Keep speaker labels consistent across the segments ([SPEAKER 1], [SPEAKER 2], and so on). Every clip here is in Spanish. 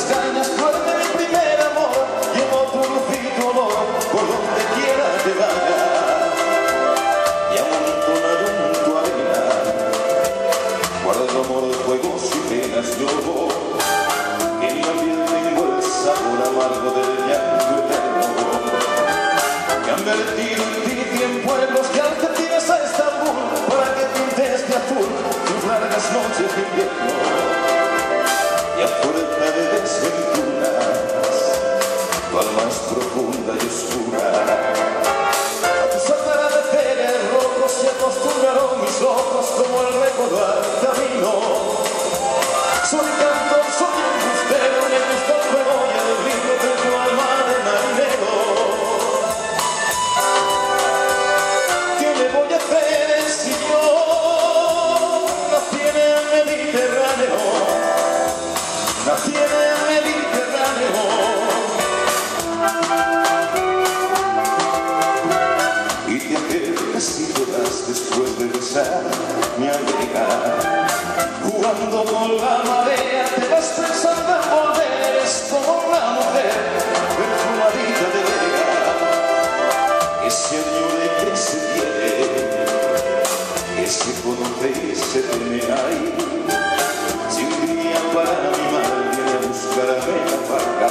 [SPEAKER 1] cañas, duerme mi primer amor. Llevo tu luz y tu olor por donde quiera que vaya. Y amontonado en tu arena guardo amor, juegos y penas yo. En la piel tengo el sabor amargo del llanto eterno que han vertido en ti tiempo en los que Argentinas a Estambul para que pintes de azul tus largas noches de invierno. Y a fuerza de desventuras tu alma es profunda y oscura. A tus atardeceres rojos se acostumbraron mis ojos como el recordar camino. Soy cantor, soy embustero, me gusta el juego y el ritmo de tu alma de marinero. ¿Qué me voy a hacer si yo nací en el Mediterráneo? Nací en el Mediterráneo. Y te acercas y te das después de besar mi abriga. Jugando con la marea te vas pensando en volver. Es como una mujer perfumadita de vega que se añore, que se quiere, que se conoce y se teme ahí. Si un día para mi mar viene a buscarme la barca,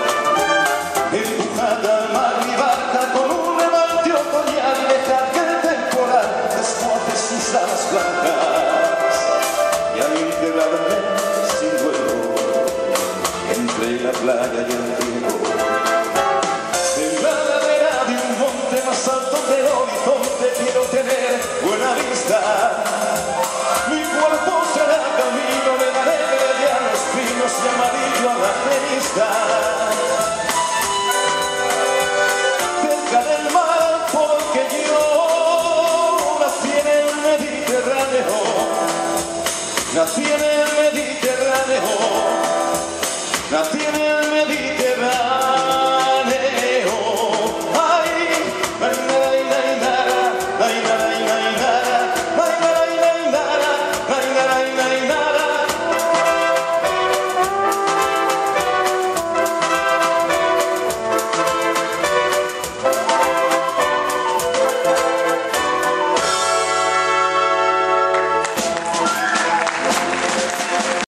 [SPEAKER 1] empujada al mar mi barca con un levante otoñal y dejar que el temporal despoje sus alas blancas. Y al enterrarme sin duelo entre la playa y el cielo, en la ladera de un monte más alto del horizonte quiero tener buena vista. Mi cuerpo será camino, le daré verde a los pinos y amarillo a la tenista.